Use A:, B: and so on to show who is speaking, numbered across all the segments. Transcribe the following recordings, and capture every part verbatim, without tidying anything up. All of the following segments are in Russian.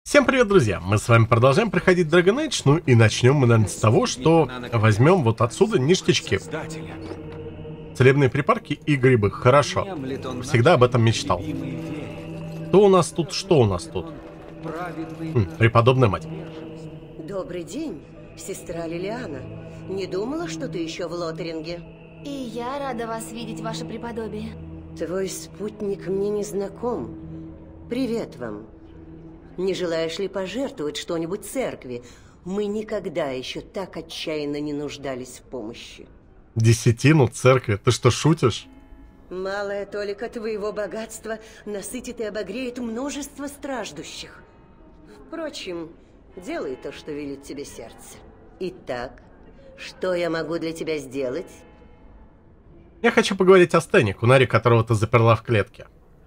A: Всем привет, друзья! Мы с вами продолжаем проходить Dragon Age, ну и начнем мы, наверное, с того, что возьмем вот отсюда ништячки. Целебные припарки и грибы. Хорошо. Всегда об этом мечтал. Что у нас тут? Что у нас тут? Хм, преподобная мать.
B: Добрый день, сестра Лилиана. Не думала, что ты еще в Лоттеринге?
C: И я рада вас видеть, ваше преподобие.
B: Твой спутник мне не знаком. Привет вам. Не желаешь ли пожертвовать что-нибудь церкви? Мы никогда еще так отчаянно не нуждались в помощи.
A: Десятину церкви? Ты что, шутишь?
B: Малая толика твоего богатства насытит и обогреет множество страждущих. Впрочем, делай то, что велит тебе сердце. Итак, что я могу для тебя сделать?
A: Я хочу поговорить о Стэне, кунаре которого ты заперла в клетке.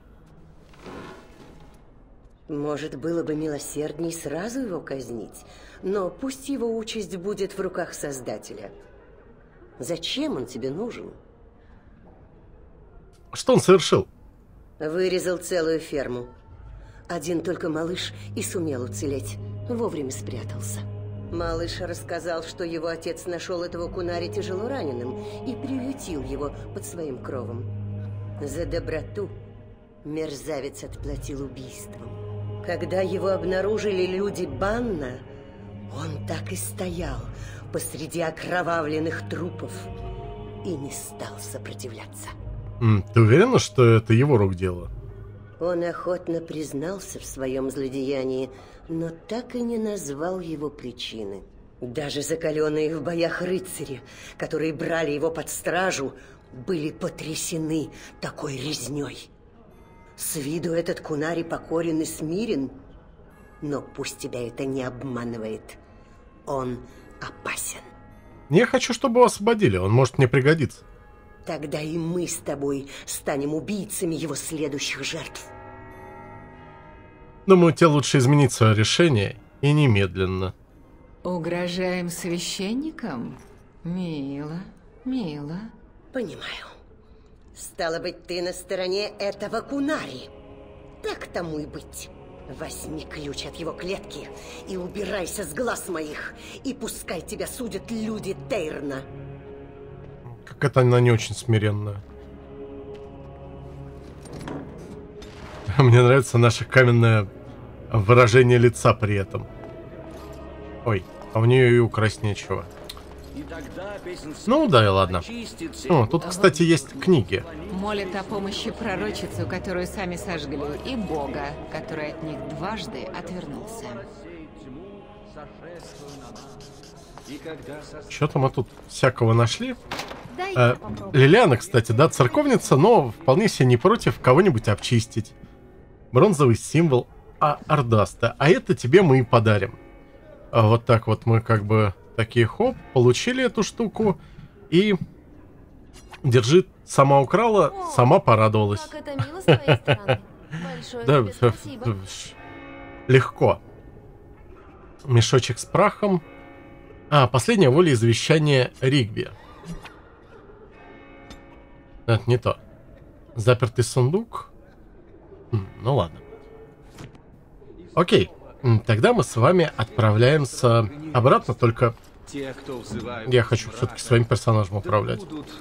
B: Может, было бы милосердней сразу его казнить, но пусть его участь будет в руках Создателя. Зачем он тебе нужен?
A: Что он совершил?
B: Вырезал целую ферму. Один только малыш и сумел уцелеть. Вовремя спрятался. Малыш рассказал, что его отец нашел этого кунари тяжело раненым и приютил его под своим кровом. За доброту мерзавец отплатил убийством. Когда его обнаружили люди Банна, он так и стоял посреди окровавленных трупов и не стал сопротивляться.
A: Ты уверена, что это его рук дело?
B: Он охотно признался в своем злодеянии, но так и не назвал его причины. Даже закаленные в боях рыцари, которые брали его под стражу, были потрясены такой резней. С виду этот кунари покорен и смирен, но пусть тебя это не обманывает. Он опасен.
A: Я хочу, чтобы его освободили, он может мне пригодиться.
B: Тогда и мы с тобой станем убийцами его следующих жертв.
A: Думаю, тебе лучше изменить свое решение и немедленно.
D: Угрожаем священникам? Мило, мило.
B: Понимаю. Стало быть, ты на стороне этого кунари. Так тому и быть. Возьми ключ от его клетки и убирайся с глаз моих, и пускай тебя судят люди Тейрна.
A: Как это она не очень смиренная. Мне нравится наше каменное выражение лица при этом. Ой, а у нее и украсть нечего. Ну да и ладно. О, тут, кстати, есть книги.
D: Молят о помощи пророчицу, которую сами сожгли, и Бога, который от них дважды отвернулся.
A: Что-то мы тут всякого нашли. Э, Лилиана, кстати, да, церковница, но вполне себе не против кого-нибудь обчистить. Бронзовый символ а Ордаста. А это тебе мы и подарим. А вот так вот мы как бы такие хоп, получили эту штуку. И держи, сама украла, О, сама порадовалась.
C: Как это мило с твоей стороны. Большое тебе спасибо.
A: Легко. Мешочек с прахом. А, последняя волеизъявление Ригби. Это не то. Запертый сундук. Ну ладно. Окей. Тогда мы с вами отправляемся обратно, только я хочу все-таки своим персонажем управлять.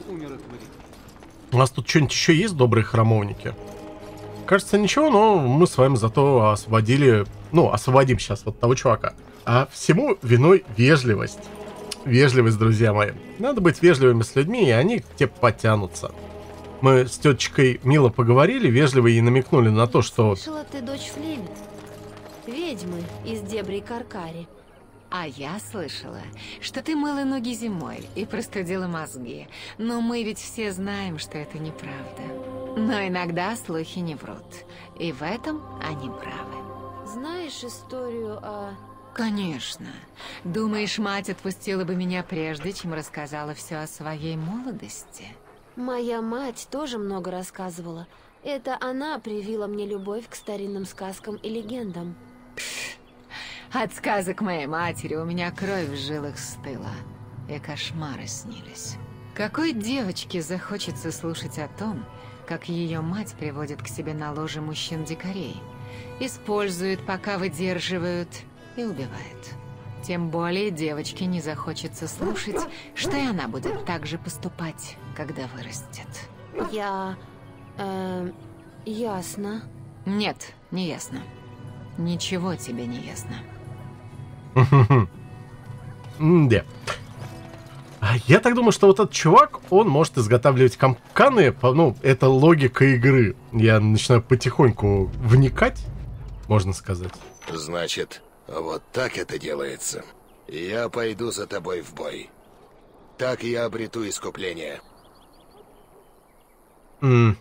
A: У нас тут что-нибудь еще есть, добрые храмовники? Кажется, ничего, но мы с вами зато освободили... Ну, освободим сейчас вот того чувака. А всему виной вежливость. Вежливость, друзья мои. Надо быть вежливыми с людьми, и они к тебе потянутся. Мы с тетечкой мило поговорили, вежливо ей намекнули на то, что...
C: Слышала, ты дочь Флемит, ведьмы из дебрей Каркари.
D: А я слышала, что ты мыла ноги зимой и простудила мозги. Но мы ведь все знаем, что это неправда. Но иногда слухи не врут. И в этом они правы.
C: Знаешь историю о...
D: Конечно. Думаешь, мать отпустила бы меня прежде, чем рассказала все о своей молодости?
C: Моя мать тоже много рассказывала. Это она привила мне любовь к старинным сказкам и легендам.
D: От сказок моей матери у меня кровь в жилах стыла, и кошмары снились. Какой девочке захочется слушать о том, как ее мать приводит к себе на ложе мужчин-дикарей, Использует, пока выдерживают, и убивает. Тем более девочке не захочется слушать, что и она будет так же поступать, когда вырастет.
C: Я... Э, ясно.
D: Нет, не ясно. Ничего тебе не ясно.
A: Да. Я так думаю, что вот этот чувак, он может изготавливать капканы. Ну, это логика игры. Я начинаю потихоньку вникать, можно сказать.
E: Значит, вот так это делается. Я пойду за тобой в бой. Так я обрету искупление.
A: Mm.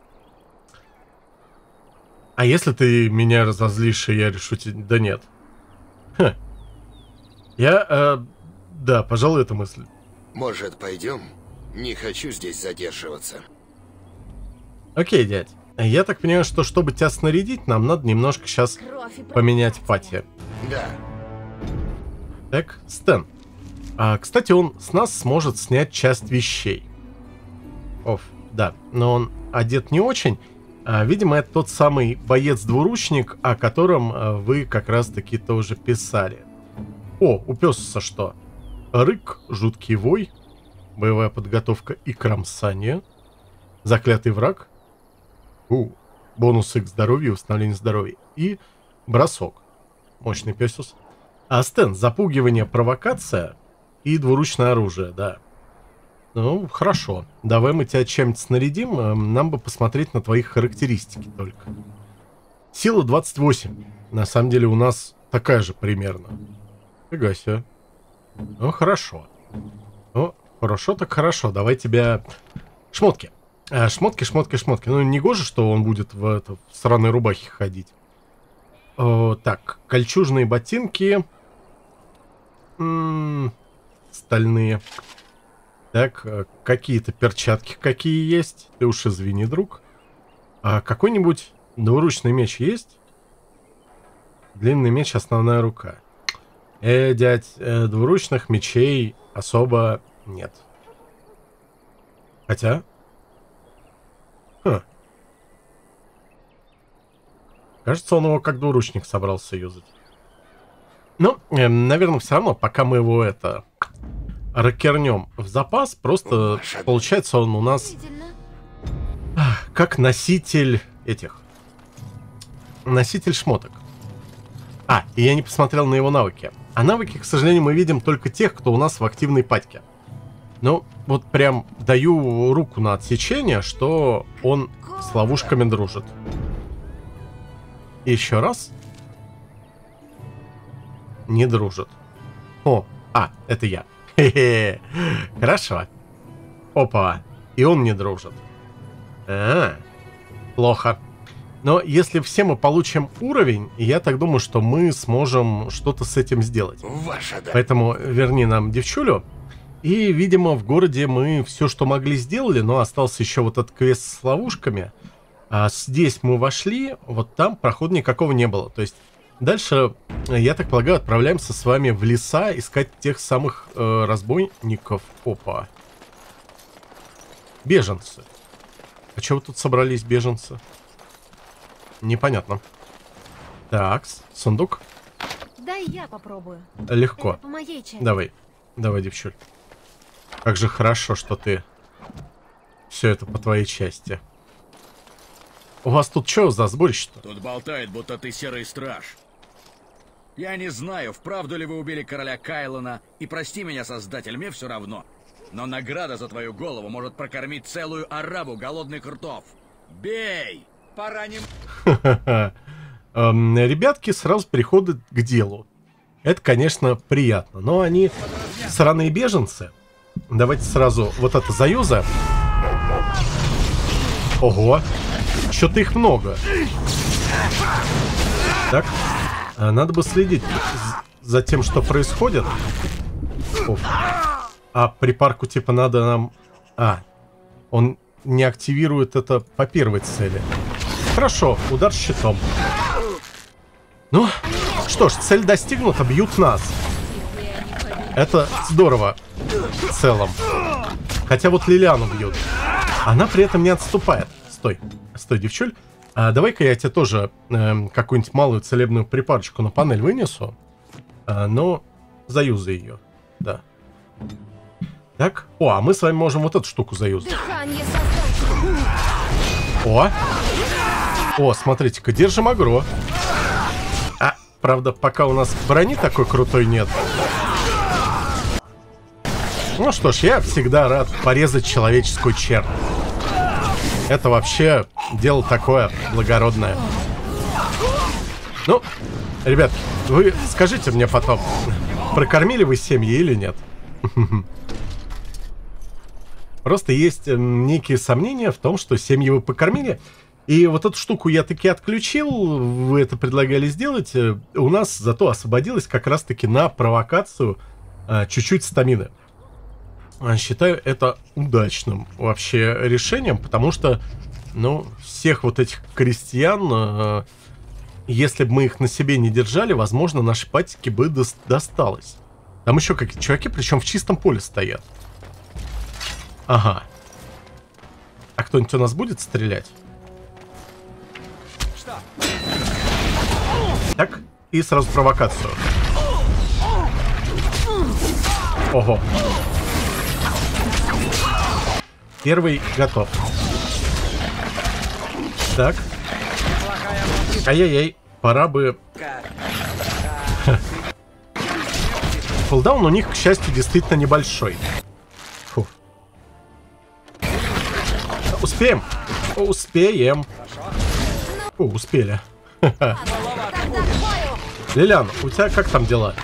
A: А если ты меня разозлишь, и я решу тебе... Да нет. Ха. Я... Э, да, пожалуй, это мысль.
E: Может, пойдем? Не хочу здесь задерживаться.
A: Окей, дядь. Я так понимаю, что чтобы тебя снарядить, нам надо немножко сейчас поменять пати.
E: Да.
A: Так, Стэн. А, кстати, он с нас сможет снять часть вещей. Оф, да. Но он одет не очень. А, видимо, это тот самый боец-двуручник, о котором а, вы как раз-таки тоже писали. О, у пёса что? Рык, жуткий вой, боевая подготовка и кромсание, заклятый враг, у, бонусы к здоровью, восстановление здоровья и бросок. Мощный пёсус. А Стэн, запугивание, провокация и двуручное оружие, да. Ну, хорошо. Давай мы тебя чем-то снарядим. Нам бы посмотреть на твои характеристики только. Сила двадцать восемь. На самом деле у нас такая же примерно. Фига себе. Ну, хорошо. Ну, хорошо так хорошо. Давай тебя... Шмотки. А, шмотки, шмотки, шмотки. Ну, не гоже, что он будет в, это, в сраной рубахе ходить. О, так, кольчужные ботинки. М-м, стальные. Так, какие-то перчатки какие есть. Ты уж извини, друг. А какой-нибудь двуручный меч есть? Длинный меч, основная рука. Э, дядь, э, двуручных мечей особо нет. Хотя... Хм. Кажется, он его как двуручник собрался юзать. Ну, э, наверное, все равно, пока мы его это... ракернем в запас, просто получается он у нас как носитель этих... Носитель шмоток. А, и я не посмотрел на его навыки. А навыки, к сожалению, мы видим только тех, кто у нас в активной патьке. Ну, вот прям даю руку на отсечение, что он с ловушками дружит. И еще раз. Не дружит. О, а, это я. Хе-хе. Хорошо. Опа. И он не дружит. А, плохо. Но если все мы получим уровень, я так думаю, что мы сможем что-то с этим сделать.
E: Ваша, да.
A: Поэтому верни нам девчулю. И, видимо, в городе мы все, что могли, сделали, но остался еще вот этот квест с ловушками. А здесь мы вошли, вот там прохода никакого не было. То есть дальше, я так полагаю, отправляемся с вами в леса искать тех самых э, разбойников. Опа. Беженцы. А чего тут собрались беженцы? Непонятно. Так, сундук.
C: Дай я попробую.
A: Легко.
C: Это по моей части.
A: Давай. Давай, девчуль. Как же хорошо, что ты... Все это по твоей части. У вас тут что за сборище-то?
F: Тут болтает, будто ты серый страж. Я не знаю, вправду ли вы убили короля Кайлона, и прости меня, создатель, мне все равно. Но награда за твою голову может прокормить целую араву голодных ртов. Бей! Пора не...
A: Ребятки сразу переходят к делу. Это, конечно, приятно. Но они сраные беженцы. Давайте сразу вот это заюзаем. Ого. Что-то их много. Так. Надо бы следить за тем, что происходит. Оф. А припарку типа надо нам... А. Он не активирует это по первой цели. Хорошо. Удар щитом. Ну, что ж, цель достигнута, бьют нас. Это здорово в целом. Хотя вот Лилиану бьют. Она при этом не отступает. Стой, стой, девчуль. А давай-ка я тебе тоже э, какую-нибудь малую целебную припарочку на панель вынесу. А, но заюзай ее. Да. Так. О, а мы с вами можем вот эту штуку заюзать.
C: Дыхание создателя.
A: О! О, смотрите-ка, держим агро. А, правда, пока у нас брони такой крутой нет. Ну что ж, я всегда рад порезать человеческую чернь. Это вообще дело такое благородное. Ну, ребят, вы скажите мне потом, прокормили вы семьи или нет? Просто есть некие сомнения в том, что семьи вы покормили. И вот эту штуку я таки отключил, вы это предлагали сделать. У нас зато освободилось как раз-таки на провокацию чуть-чуть стамины. Считаю это удачным вообще решением, потому что, ну, всех вот этих крестьян, если бы мы их на себе не держали, возможно, нашей патике бы досталось. Там еще какие-то чуваки, причем в чистом поле стоят. Ага. А кто-нибудь у нас будет стрелять? Так, и сразу провокацию. Ого. Первый готов. Так. Ай-яй-яй, пора бы... Кулдаун у них, к счастью, действительно небольшой. Фу. Успеем? Успеем. О, успели. Лилиан, у тебя как там дела?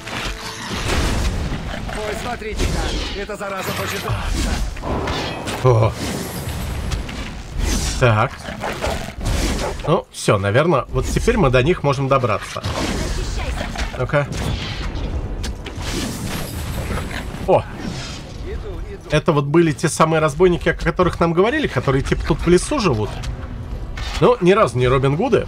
G: Ой, смотрите-ка, эта зараза хочет...
A: О. Так. Ну, все, наверное, вот теперь мы до них можем добраться. Ну-ка. О! Это вот были те самые разбойники, о которых нам говорили, которые типа тут в лесу живут. Ну, ни разу не Робин Гуды.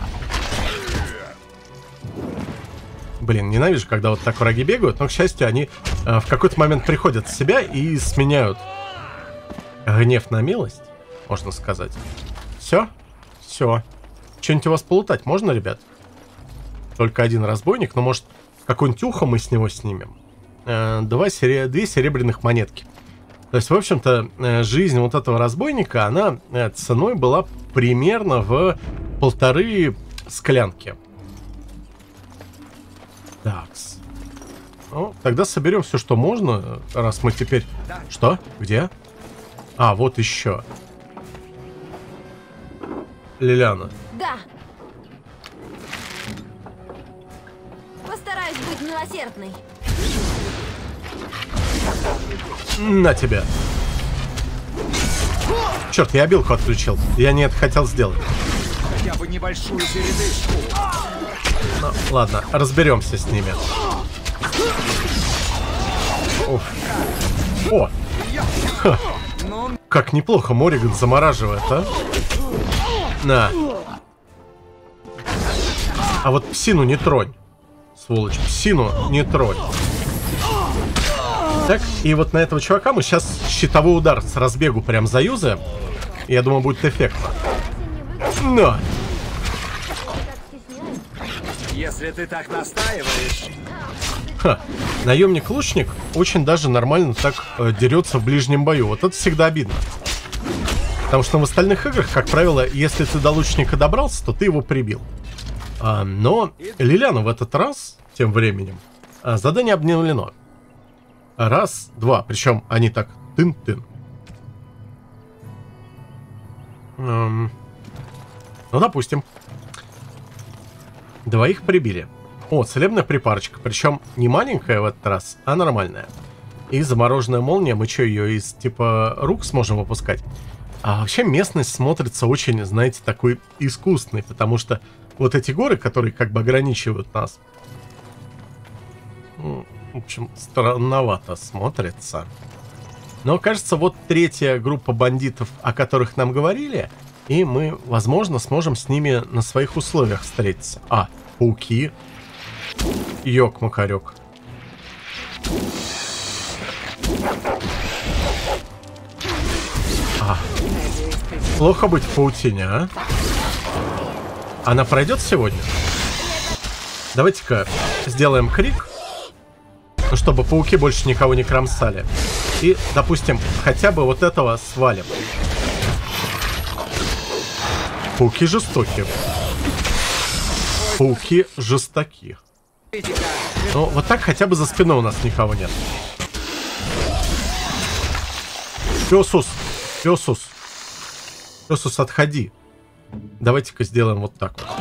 A: Блин, ненавижу, когда вот так враги бегают, но, к счастью, они э, в какой-то момент приходят в себя и сменяют гнев на милость, можно сказать. Все? Все. Что-нибудь у вас полутать можно, ребят? Только один разбойник, но, может, какое-нибудь ухо мы с него снимем? Э, два сере... Две серебряных монетки. То есть, в общем-то, э, жизнь вот этого разбойника, она э, ценой была примерно в полторы склянки. Такс. Ну, тогда соберем все, что можно, раз мы теперь... Что? Где? А, вот еще. Лилиана.
C: Да. Постараюсь быть милосердной.
A: На тебя. Черт, я обилку отключил. Я не это хотел сделать.
G: Хотя бы небольшую передышку.
A: Ну, ладно, разберемся с ними. Уф. О! Ха. Как неплохо Мориган замораживает, а? На. А вот псину не тронь. Сволочь, псину не тронь. Так, и вот на этого чувака мы сейчас щитовой удар с разбегу прям заюзаем. Я думаю, будет эффектно. Но.
G: Если ты так настаиваешь...
A: Ха. Наемник-лучник очень даже нормально так э, дерется в ближнем бою. Вот это всегда обидно. Потому что в остальных играх, как правило, если ты до лучника добрался, то ты его прибил. А, но Лилиана в этот раз, тем временем, а, задание обновлено. Раз, два. Причем они так тын-тын. Эм, ну, допустим. Двоих прибили. О, целебная припарочка. Причем не маленькая в этот раз, а нормальная. И замороженная молния. Мы что, ее из типа рук сможем выпускать? А вообще местность смотрится очень, знаете, такой искусственной. Потому что вот эти горы, которые как бы ограничивают нас, ну, в общем, странновато смотрится. Но кажется, вот третья группа бандитов, о которых нам говорили, и мы, возможно, сможем с ними на своих условиях встретиться. А, пауки. Ёк-макарёк. А. Плохо быть в паутине, а? Она пройдет сегодня? Давайте-ка сделаем крик, чтобы пауки больше никого не кромсали. И, допустим, хотя бы вот этого свалим. Пауки жестокие. Пауки жестоки. Ну, вот так хотя бы за спиной у нас никого нет. Пёсус, Пёсус. Пёсус, отходи. Давайте-ка сделаем вот так вот.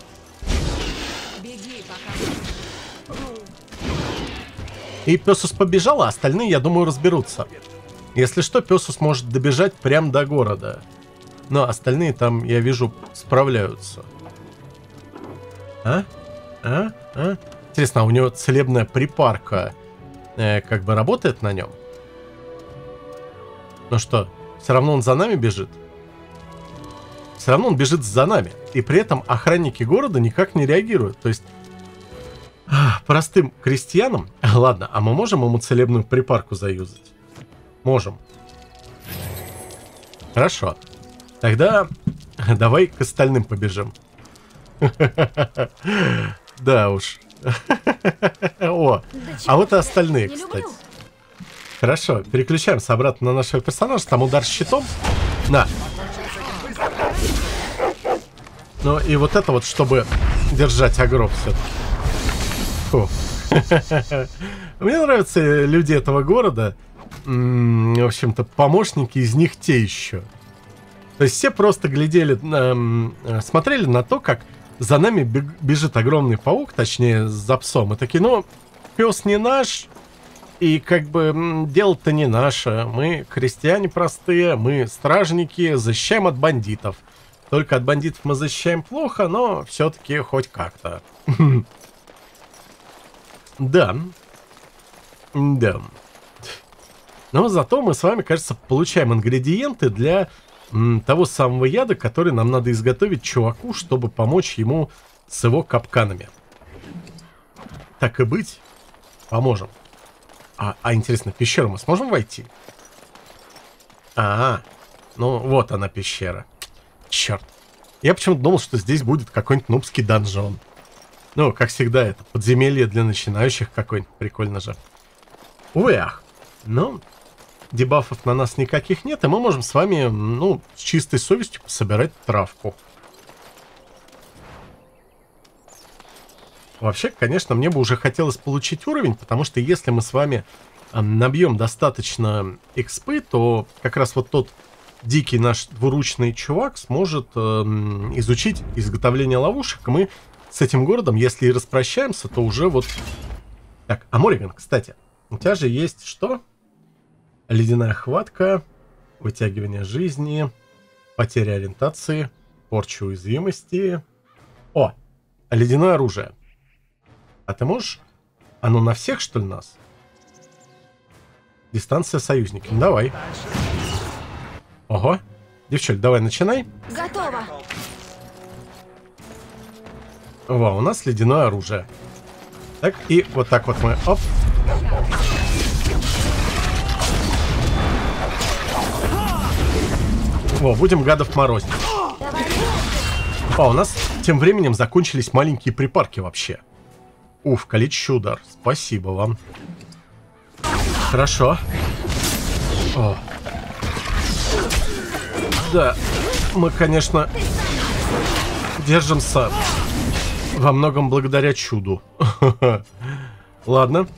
A: И Пёсус побежал, а остальные, я думаю, разберутся. Если что, Пёсус может добежать прямо до города. Но остальные там, я вижу, справляются. А? А? А? Интересно, а у него целебная припарка э, как бы работает на нем? Ну что, все равно он за нами бежит? Все равно он бежит за нами. И при этом охранники города никак не реагируют. То есть простым крестьянам... Ладно, а мы можем ему целебную припарку заюзать? Можем. Хорошо. Тогда давай к остальным побежим. Да уж. О, а вот и остальные, кстати. Хорошо, переключаемся обратно на нашего персонажа. Там удар щитом. На. Ну и вот это вот, чтобы держать агро все-таки. Мне нравятся люди этого города. В общем-то, помощники из них те еще. То есть все просто глядели, смотрели на то, как за нами бежит огромный паук, точнее, за псом. И такие, ну, пес не наш, и как бы дело-то не наше. Мы крестьяне простые, мы стражники, защищаем от бандитов. Только от бандитов мы защищаем плохо, но все-таки хоть как-то. Да. Да. Но зато мы с вами, кажется, получаем ингредиенты для м, того самого яда, который нам надо изготовить чуваку, чтобы помочь ему с его капканами. Так и быть, поможем. А, а интересно, в пещеру мы сможем войти? А, ну вот она пещера. Черт. Я почему-то думал, что здесь будет какой-нибудь нубский донжон. Ну, как всегда, это подземелье для начинающих какой-нибудь. Прикольно же. Увы, ах. Но дебафов на нас никаких нет, и мы можем с вами, ну, с чистой совестью собирать травку. Вообще, конечно, мне бы уже хотелось получить уровень, потому что если мы с вами э, набьем достаточно экспы, то как раз вот тот дикий наш двуручный чувак сможет э, изучить изготовление ловушек. Мы с этим городом, если и распрощаемся, то уже вот... Так, а Мориган, кстати, у тебя же есть что? Ледяная хватка, вытягивание жизни, потеря ориентации, порча уязвимости. О, ледяное оружие. А ты можешь... Оно на всех, что ли, нас? Дистанция союзники. Ну, давай. Ого. Девчонки, давай, начинай.
C: Готово.
A: Во, у нас ледяное оружие. Так, и вот так вот мы... Оп. Во, будем гадов морозить. А, у нас тем временем закончились маленькие припарки вообще. Уф, калечащий удар. Спасибо вам. Хорошо. О. Да, мы, конечно, держимся во многом благодаря чуду. Ладно.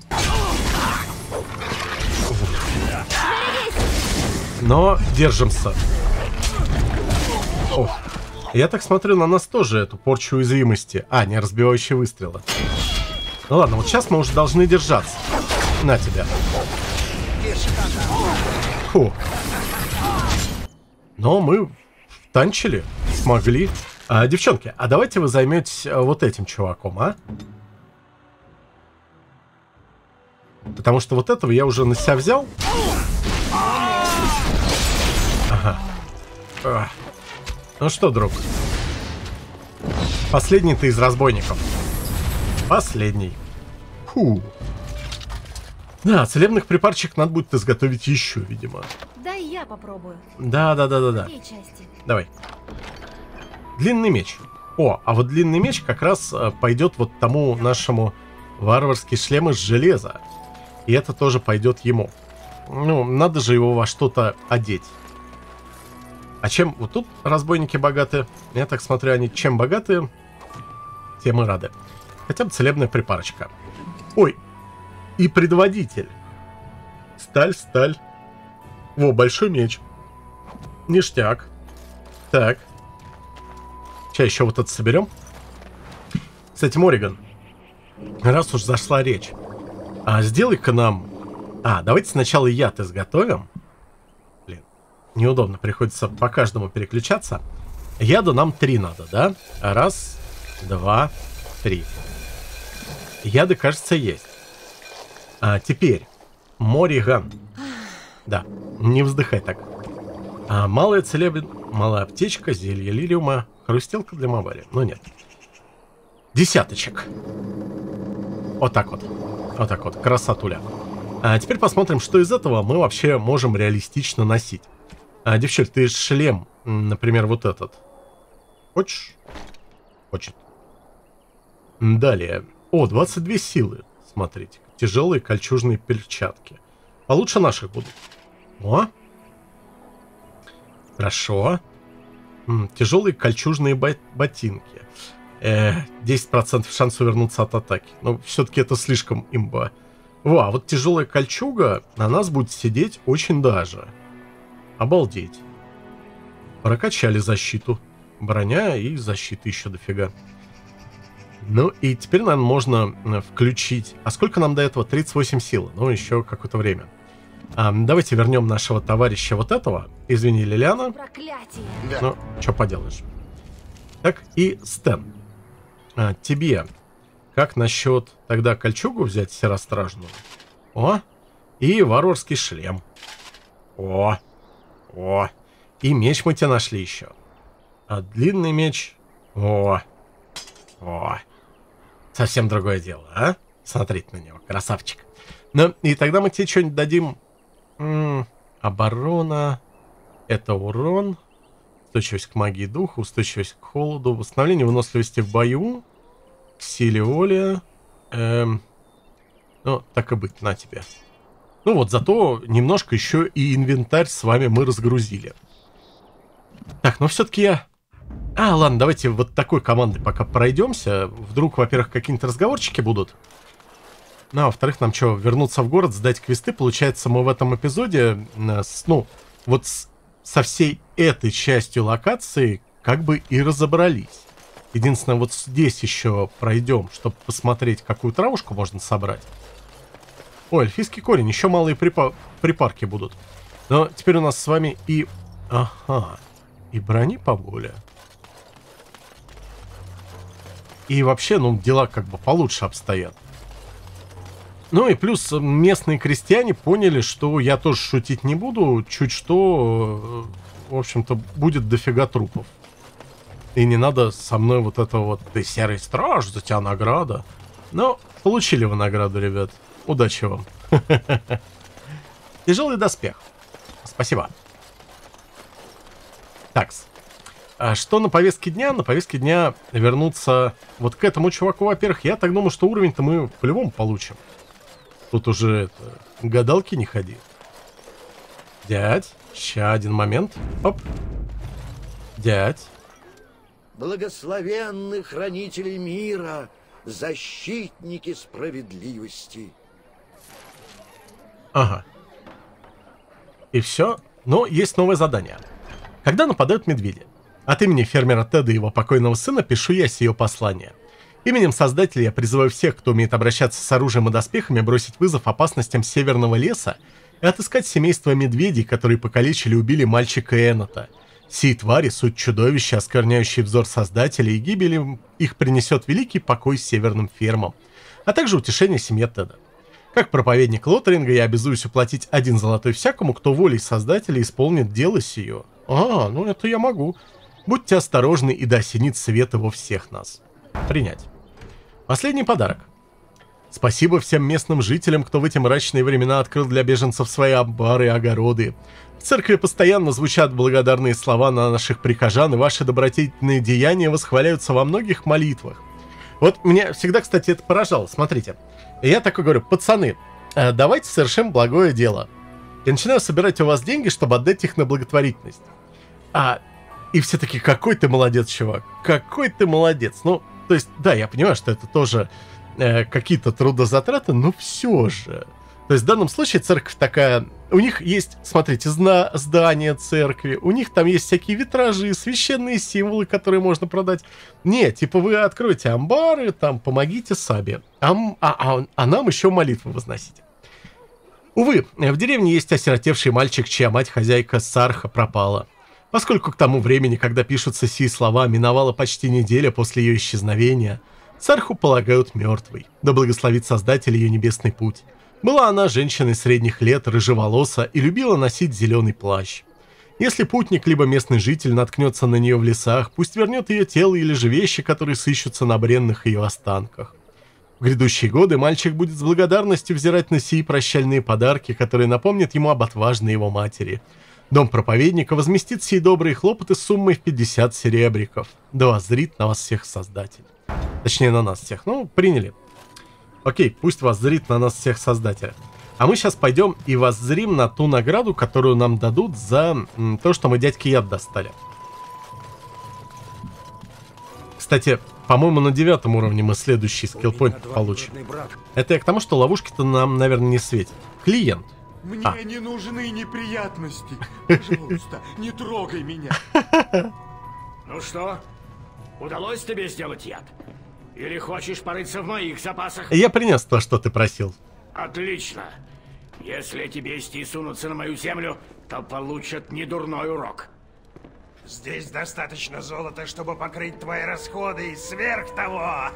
A: Но держимся. О. Я так смотрю, на нас тоже эту порчу уязвимости. А, не разбивающие выстрелы. Ну ладно, вот сейчас мы уже должны держаться. На тебя. Фу. Но мы танчили, смогли. А, девчонки, а давайте вы займетесь вот этим чуваком, а? Потому что вот этого я уже на себя взял. Ага. А. Ну что, друг? Последний ты из разбойников. Последний. Фу. Да, целебных припарчик надо будет изготовить еще, видимо.
C: Да, и я попробую.
A: Да, да, да, да, да.
C: Какие части?
A: Давай. Длинный меч. О, а вот длинный меч как раз пойдет вот тому нашему варварский шлем из железа. И это тоже пойдет ему. Ну, надо же его во что-то одеть. А чем вот тут разбойники богаты? Я так смотрю, они чем богаты, тем и рады. Хотя бы целебная припарочка. Ой, и предводитель. Сталь, сталь. Во, большой меч. Ништяк. Так. Сейчас еще вот это соберем. Кстати, Морриган, раз уж зашла речь, а сделай-ка нам... А, давайте сначала яд изготовим. Блин, неудобно, приходится по каждому переключаться. Яду нам три надо, да? Раз, два, три. Яды, кажется, есть. А теперь, Морриган. Да, не вздыхай так. А, малая целебная, малая аптечка, зелье лилиума, хрустелка для мобари. Но нет. Десяточек. Вот так вот. Вот так вот, красотуля. А теперь посмотрим, что из этого мы вообще можем реалистично носить. А, девчуль, ты шлем, например, вот этот. Хочешь? Хочет. Далее. О, двадцать две силы. Смотрите. Тяжелые кольчужные перчатки. Получше наших будут. О. Хорошо. М, тяжелые кольчужные ботинки. Э, десять процентов шанс увернуться от атаки. Но все-таки это слишком имба. Во, а вот тяжелая кольчуга на нас будет сидеть очень даже. Обалдеть. Прокачали защиту. Броня и защита еще дофига. Ну и теперь, наверное, можно включить... А сколько нам до этого? тридцать восемь сил. Ну, еще какое-то время. А, давайте вернем нашего товарища вот этого. Извини, Лилиана.
C: Проклятие.
A: Ну, что поделаешь. Так, и Стэн. А, тебе... Как насчет тогда кольчугу взять серостражную? О! И варварский шлем. О! О! И меч мы тебе нашли еще. А длинный меч... О! О! Совсем другое дело, а? Смотрите на него, красавчик. Ну, и тогда мы тебе что-нибудь дадим... М-м, оборона... Это урон... Устойчивость к магии духа, устойчивость к холоду, восстановление выносливости в бою... К силе воли. Эм, ну, так и быть, на тебе. Ну вот, зато немножко еще и инвентарь с вами мы разгрузили. Так, но все-таки я... А, ладно, давайте вот такой командой пока пройдемся. Вдруг, во-первых, какие-нибудь разговорчики будут. Ну, а во-вторых, нам что, вернуться в город, сдать квесты. Получается, мы в этом эпизоде, с, ну, вот с, со всей этой частью локации как бы и разобрались. Единственное, вот здесь еще пройдем, чтобы посмотреть, какую травушку можно собрать. Ой, эльфийский корень, еще малые припа припарки будут. Но теперь у нас с вами и... Ага, и брони поболее. И вообще, ну, дела как бы получше обстоят. Ну и плюс местные крестьяне поняли, что я тоже шутить не буду. Чуть что, в общем-то, будет дофига трупов. И не надо со мной вот это вот, ты серый страж, за тебя награда. Но получили вы награду, ребят. Удачи вам. Тяжелый доспех. Спасибо. Такс. А что на повестке дня? На повестке дня вернуться вот к этому чуваку, во-первых. Я так думаю, что уровень-то мы по-любому получим. Тут уже это, гадалки не ходи. Дядь. Ща, один момент. Оп. Дядь.
E: Благословенны хранители мира, защитники справедливости.
A: Ага. И все. Но есть новое задание. Когда нападают медведи? От имени фермера Теда и его покойного сына пишу я сие послание. Именем Создателя я призываю всех, кто умеет обращаться с оружием и доспехами, бросить вызов опасностям северного леса и отыскать семейство медведей, которые покалечили и убили мальчика Энота. Сии твари — суть чудовища, оскверняющие взор Создателя, и гибель их принесет великий покой северным фермам, а также утешение семье Теда. Как проповедник Лотаринга я обязуюсь уплатить один золотой всякому, кто волей Создателя исполнит дело сие. А, ну это я могу. Будьте осторожны, и да осенит свет его всех нас. Принять. Последний подарок. Спасибо всем местным жителям, кто в эти мрачные времена открыл для беженцев свои амбары и огороды. В церкви постоянно звучат благодарные слова на наших прихожан, и ваши добродетельные деяния восхваляются во многих молитвах. Вот меня всегда, кстати, это поражало. Смотрите, я такой говорю: пацаны, давайте совершим благое дело. Я начинаю собирать у вас деньги, чтобы отдать их на благотворительность. А, и все таки: какой ты молодец, чувак, какой ты молодец. Ну, то есть, да, я понимаю, что это тоже э, какие-то трудозатраты, но все же. То есть в данном случае церковь такая... У них есть, смотрите, зна- здание церкви, у них там есть всякие витражи, священные символы, которые можно продать. Не, типа вы откройте амбары, там, помогите сами. А, а, а, а нам еще молитвы возносите. Увы, в деревне есть осиротевший мальчик, чья мать-хозяйка Сарха пропала. Поскольку к тому времени, когда пишутся сии слова, миновала почти неделя после ее исчезновения, Сарху полагают мертвой. Да благословит Создатель ее небесный путь. Была она женщиной средних лет, рыжеволоса, и любила носить зеленый плащ. Если путник, либо местный житель наткнется на нее в лесах, пусть вернет ее тело или же вещи, которые сыщутся на бренных ее останках. В грядущие годы мальчик будет с благодарностью взирать на сии прощальные подарки, которые напомнят ему об отважной его матери. Дом проповедника возместит сии добрые хлопоты с суммой в пятьдесят серебряков. Да воззрит на вас всех Создатель. Точнее, на нас всех. Ну, приняли. Окей, пусть воззрит на нас всех Создателя. А мы сейчас пойдем и воззрим на ту награду, которую нам дадут за м, то, что мы дядьке яд достали. Кстати, по-моему, на девятом уровне мы следующий скиллпоинт получим. Это я к тому, что ловушки-то нам, наверное, не светят. Клиент.
H: Мне
A: а.
H: не нужны неприятности. Пожалуйста, не трогай меня.
I: Ну что, удалось тебе сделать яд? Или хочешь порыться в моих запасах?
A: Я принес то, что ты просил.
I: Отлично. Если эти бестии сунутся на мою землю, то получат недурной урок.
J: Здесь достаточно золота, чтобы покрыть твои расходы, и сверх того.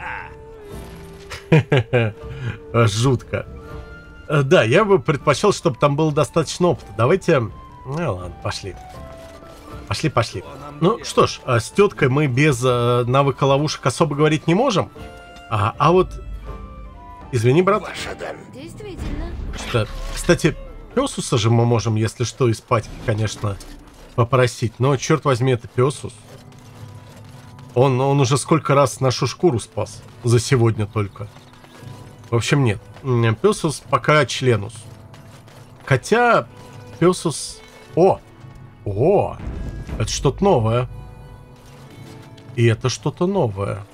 A: Жутко. Да, я бы предпочел, чтобы там было достаточно опыта. Давайте... Ну ладно, пошли. Пошли, пошли. Ну что ж, с теткой мы без э, навыка ловушек особо говорить не можем. А, а вот... Извини, брат.
C: Действительно.
A: Что? Кстати, Песуса же мы можем, если что, из патьки, конечно, попросить. Но, черт возьми, это Песус. Он, он уже сколько раз нашу шкуру спас. За сегодня только. В общем, нет. Песус пока членус. Хотя Песус... О! О! Это что-то новое. И это что-то новое.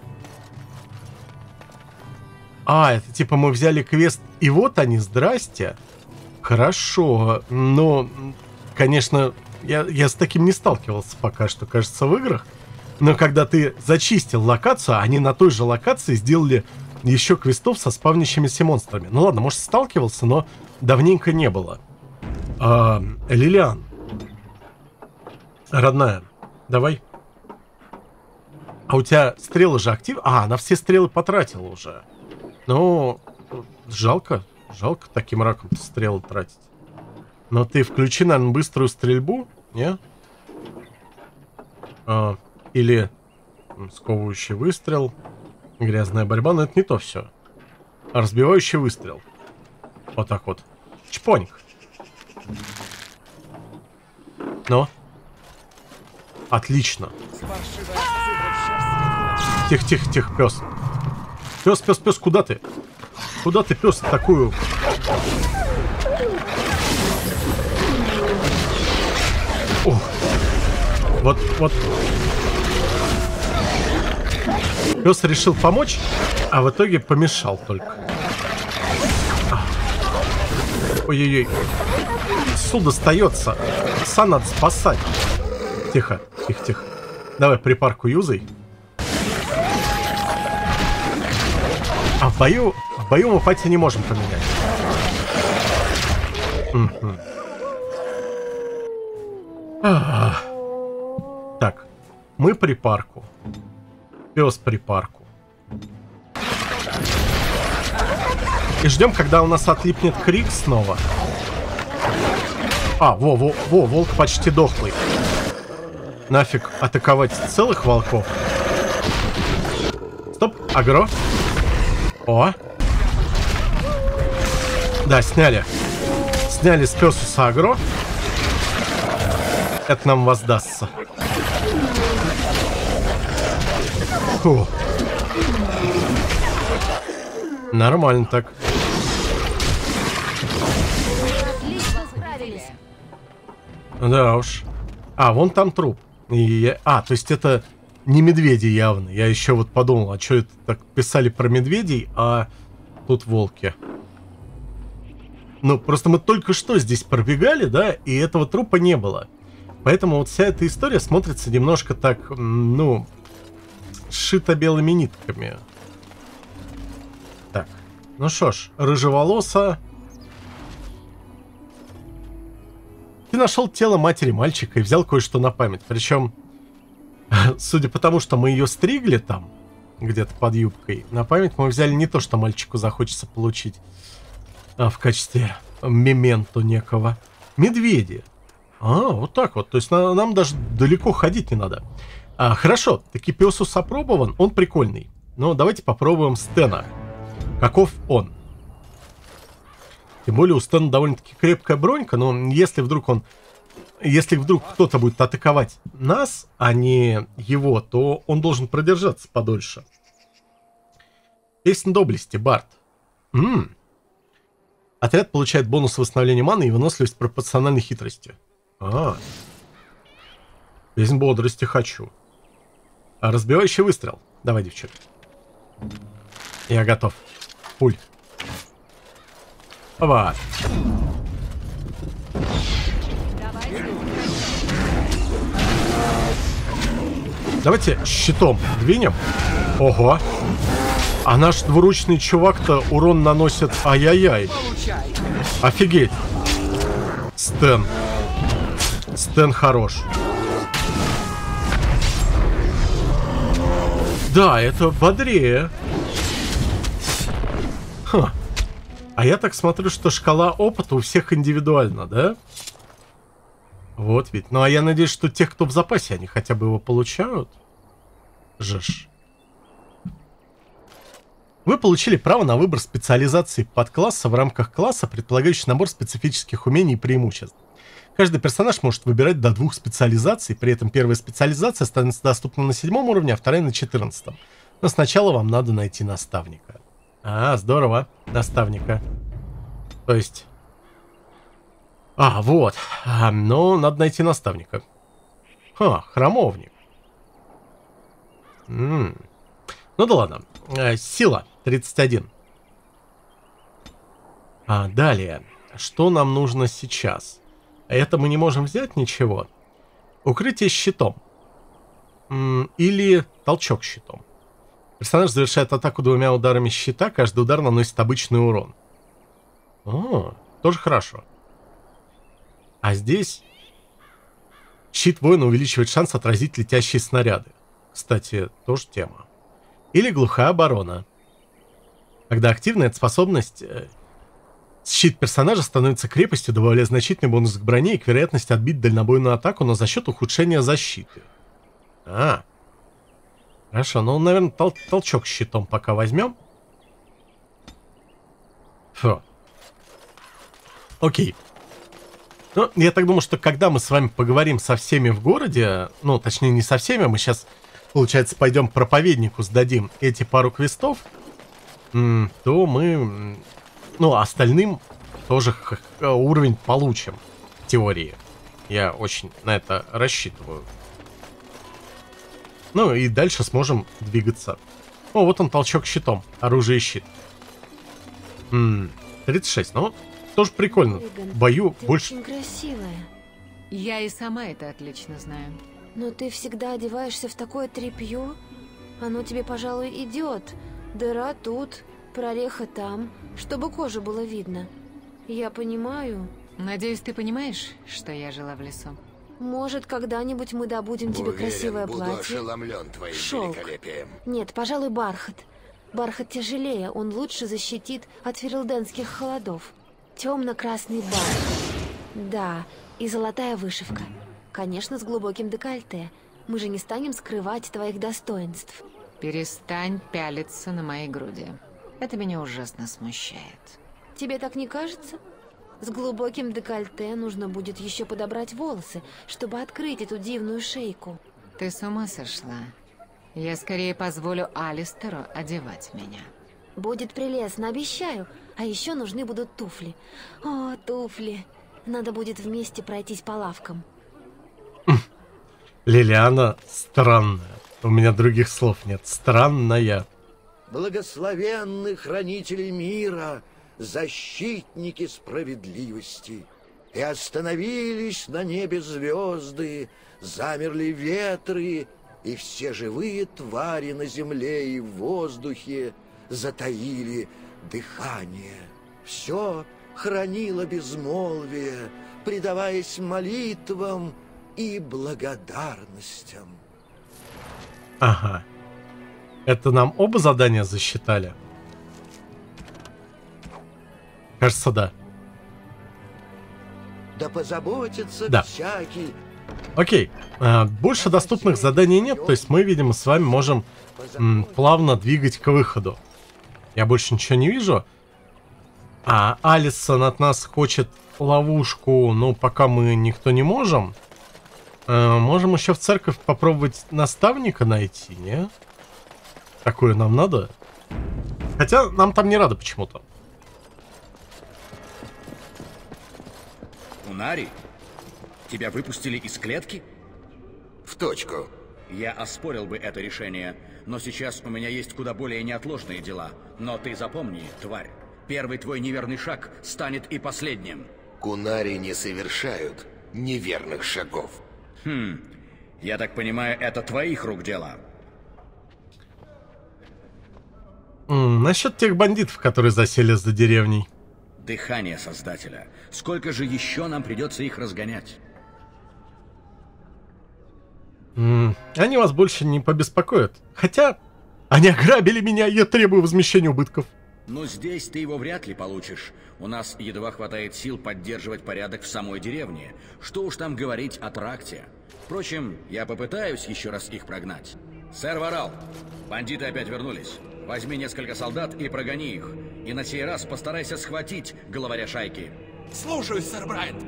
A: А, это типа мы взяли квест, и вот они, здрасте. Хорошо. Но, конечно, я, я с таким не сталкивался пока что, кажется, в играх. Но когда ты зачистил локацию, они на той же локации сделали еще квестов со спавнящимися монстрами. Ну ладно, может, сталкивался, но давненько не было. А, Лилиан. Родная, давай. А у тебя стрелы же активны? А, она все стрелы потратила уже. Ну, жалко. Жалко таким раком стрелы тратить. Но ты включи, наверное, быструю стрельбу, не? А, или сковывающий выстрел. Грязная борьба, но это не то все. Разбивающий выстрел. Вот так вот. Чпоньк. Ну? Отлично. Тихо, тихо, тихо, пес. Пес, пес, пес, куда ты? Куда ты, пес, такую? О. Вот, вот. Пес решил помочь, а в итоге помешал только. Ой-ой-ой. Су достается. Са надо спасать. Тихо, тихо, тихо. Давай припарку юзай. А в бою... В бою мы пати не можем поменять. Угу. А-а-а. Так. Мы припарку. Пес припарку. И ждем, когда у нас отлипнет крик снова. А, во, во, во, волк почти дохлый. Нафиг атаковать целых волков. Стоп, агро. О. Да, сняли. Сняли с Пёсуса агро. Это нам воздастся. Фу. Нормально так. Да уж. А, вон там труп. И я... А, то есть это не медведи явно. Я еще вот подумал, а что это так писали про медведей, а тут волки. Ну, просто мы только что здесь пробегали, да, и этого трупа не было. Поэтому вот вся эта история смотрится немножко так, ну, сшита белыми нитками. Так, ну что ж, рыжеволоса. Ты нашел тело матери мальчика и взял кое-что на память. Причем, судя по тому, что мы ее стригли там, где-то под юбкой, на память мы взяли не то, что мальчику захочется получить, а в качестве мементо некого. Медведи. А, вот так вот. То есть на, нам даже далеко ходить не надо. А, хорошо, таки Пёсус опробован, он прикольный. Но давайте попробуем Стена. Каков он? Тем более у Стена довольно-таки крепкая бронька, но если вдруг он... Если вдруг кто-то будет атаковать нас, а не его, то он должен продержаться подольше. Песнь доблести, Барт. Ммм. Отряд получает бонус восстановления маны и выносливость пропорциональной хитрости. А. Песнь бодрости хочу. А разбивающий выстрел. Давай, девчонки. Я готов. Пуль. Опа. Давайте щитом двинем. Ого. А наш двуручный чувак-то урон наносит. Ай-яй-яй. Офигеть. Стен. Стен хорош. Да, это бодрее. Ха. А я так смотрю, что шкала опыта у всех индивидуальна, да? Вот ведь. Ну, а я надеюсь, что тех, кто в запасе, они хотя бы его получают. Жеж. Вы получили право на выбор специализации подкласса в рамках класса, предполагающий набор специфических умений и преимуществ. Каждый персонаж может выбирать до двух специализаций, при этом первая специализация станет доступна на седьмом уровне, а вторая на четырнадцатом. Но сначала вам надо найти наставника. А, здорово, наставника. То есть... А, вот. А, ну, надо найти наставника. Ха, храмовник. М-м. Ну да ладно. А, сила тридцать один. А, далее. Что нам нужно сейчас? Это мы не можем взять ничего. Укрытие щитом. М-м, или толчок щитом. Персонаж завершает атаку двумя ударами щита. Каждый удар наносит обычный урон. О, тоже хорошо. А здесь щит воина увеличивает шанс отразить летящие снаряды. Кстати, тоже тема. Или глухая оборона. Когда активна эта способность, щит персонажа становится крепостью, добавляя значительный бонус к броне и к вероятности отбить дальнобойную атаку, но за счет ухудшения защиты. А, хорошо, ну, наверное, тол толчок щитом пока возьмем. Фу. Окей. Ну, я так думаю, что когда мы с вами поговорим со всеми в городе, ну, точнее, не со всеми, мы сейчас, получается, пойдем проповеднику сдадим эти пару квестов, то мы, ну, остальным тоже уровень получим в теории. Я очень на это рассчитываю. Ну, и дальше сможем двигаться. О, вот он, толчок щитом. Оружие и щит. М-м, тридцать шесть, ну... Тоже прикольно. В бою
C: ты
A: больше...
C: очень красивая.
D: Я и сама это отлично знаю.
C: Но ты всегда одеваешься в такое тряпье. Оно тебе, пожалуй, идет. Дыра тут, прореха там, чтобы кожу было видно. Я понимаю.
D: Надеюсь, ты понимаешь, что я жила в лесу.
C: Может, когда-нибудь мы добудем тебе
E: Уверен,
C: красивое
E: буду
C: платье.
E: ошеломлен твоим
C: Шелк.
E: великолепием.
C: Нет, пожалуй, бархат. Бархат тяжелее, он лучше защитит от ферелденских холодов. Темно-красный бархат. Да, и золотая вышивка. Конечно, с глубоким декольте. Мы же не станем скрывать твоих достоинств.
D: Перестань пялиться на моей груди. Это меня ужасно смущает.
C: Тебе так не кажется? С глубоким декольте нужно будет еще подобрать волосы, чтобы открыть эту дивную шейку.
D: Ты с ума сошла? Я скорее позволю Алистеру одевать меня.
C: Будет прелестно, обещаю. А еще нужны будут туфли. О, туфли. Надо будет вместе пройтись по лавкам.
A: Лилиана странная. У меня других слов нет. Странная.
E: Благословенны хранители мира, защитники справедливости. И остановились на небе звезды, замерли ветры, и все живые твари на земле и в воздухе затаили дыхание. Все хранило безмолвие, предаваясь молитвам и благодарностям.
A: Ага. Это нам оба задания засчитали? Кажется, да.
E: Да позаботится
A: да.
E: всякий.
A: Окей. А, больше доступных заданий нет, то есть мы, видимо, с вами можем м, плавно двигать к выходу. Я больше ничего не вижу. А Алисон от нас хочет ловушку, ну, пока мы никто не можем. А, можем еще в церковь попробовать наставника найти, не? Такое нам надо. Хотя нам там не рады почему-то.
F: Унари? Тебя выпустили из клетки?
E: В точку.
F: Я оспорил бы это решение, но сейчас у меня есть куда более неотложные дела. Но ты запомни, тварь, первый твой неверный шаг станет и последним.
E: Кунари не совершают неверных шагов.
F: Хм, я так понимаю, это твоих рук дело.
A: М, насчет тех бандитов, которые засели за деревней.
F: Дыхание Создателя. Сколько же еще нам придется их разгонять?
A: М, они вас больше не побеспокоят. Хотя, они ограбили меня, я требую возмещения убытков.
F: Но здесь ты его вряд ли получишь. У нас едва хватает сил поддерживать порядок в самой деревне. Что уж там говорить о тракте. Впрочем, я попытаюсь еще раз их прогнать. Сэр Варал, бандиты опять вернулись. Возьми несколько солдат и прогони их. И на сей раз постарайся схватить главаря шайки.
H: Слушаюсь, сэр Брайант.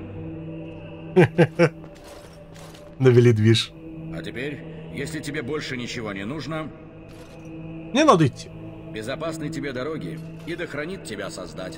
A: Навели движ.
F: А теперь, если тебе больше ничего не нужно...
A: Не надо идти.
F: Безопасной тебе дороги, и да хранит тебя Создатель.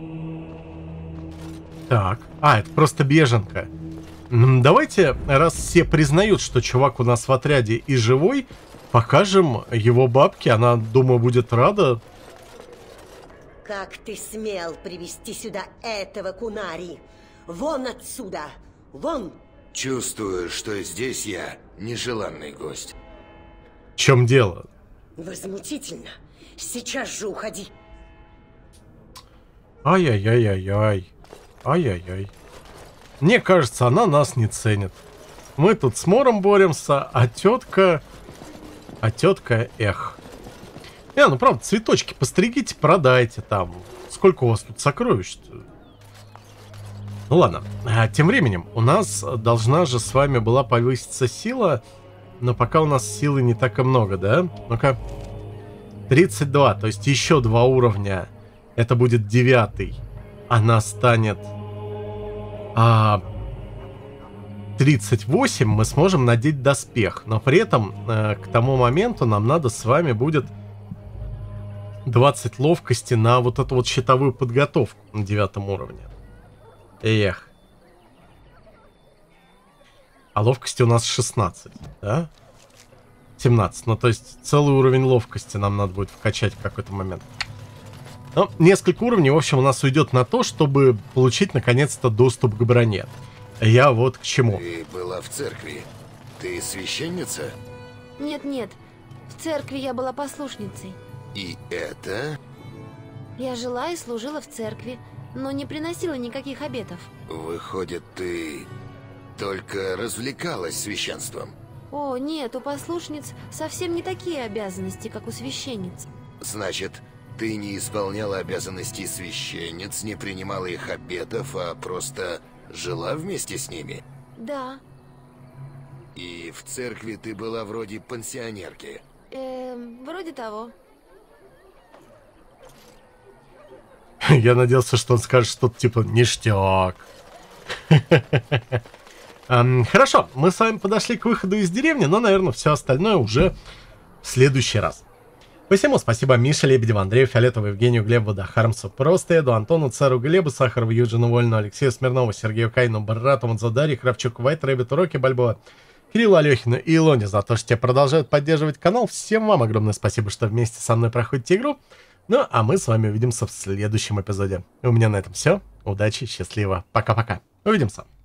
A: Так, а, это просто беженка. М, давайте, раз все признают, что чувак у нас в отряде и живой, покажем его бабке, она, думаю, будет рада.
B: Как ты смел привести сюда этого Кунари? Вон отсюда! Вон!
E: Чувствую, что здесь я нежеланный гость.
A: В чем дело?
B: Возмутительно. Сейчас же уходи.
A: Ай-яй-яй-яй-яй. Ай-яй-яй. Мне кажется, она нас не ценит. Мы тут с Мором боремся, а тетка... А тетка, эх. Не, ну правда, цветочки постригите, продайте там. Сколько у вас тут сокровищ-то? Ну ладно. А, тем временем, у нас должна же с вами была повыситься сила, но пока у нас силы не так и много, да? Ну-ка. тридцать два, то есть еще два уровня. Это будет девятый. Она станет... А... тридцать восемь, мы сможем надеть доспех. Но при этом э, к тому моменту нам надо с вами будет двадцать ловкости на вот эту вот щитовую подготовку на девятом уровне. Эх. А ловкости у нас шестнадцать, да? семнадцать. Ну, то есть целый уровень ловкости нам надо будет вкачать в какой-то момент. Ну, несколько уровней, в общем, у нас уйдет на то, чтобы получить, наконец-то, доступ к броне. Я вот к чему.
E: Ты была в церкви. Ты священница?
C: Нет-нет, в церкви я была послушницей.
E: И это?
C: Я жила и служила в церкви, но не приносила никаких обетов.
E: Выходит, ты только развлекалась священством?
C: О, нет, у послушниц совсем не такие обязанности, как у священниц.
E: Значит, ты не исполняла обязанностей священниц, не принимала их обетов, а просто жила вместе с ними?
C: Да.
E: И в церкви ты была вроде пансионерки?
C: Эм, вроде того.
A: Я надеялся, что он скажет что-то типа «ништяк». Хорошо, мы с вами подошли к выходу из деревни, но, наверное, все остальное уже в следующий раз. Посему спасибо Мише, Лебедеву, Андрею, Фиолетову, Евгению, Глебу, Дахармсу, Простеду, Антону, Цару, Глебу, Сахарову, Юджину, Вольну, Алексею Смирнову, Сергею Кайну, Брату, Мадзадари, Кравчуку, Вайт, Рэббиту, Роки, Бальбоа, Кириллу Алехину и Илоне за то, что те продолжают поддерживать канал. Всем вам огромное спасибо, что вместе со мной проходите игру. Ну, а мы с вами увидимся в следующем эпизоде. У меня на этом все. Удачи, счастливо. Пока-пока. Увидимся.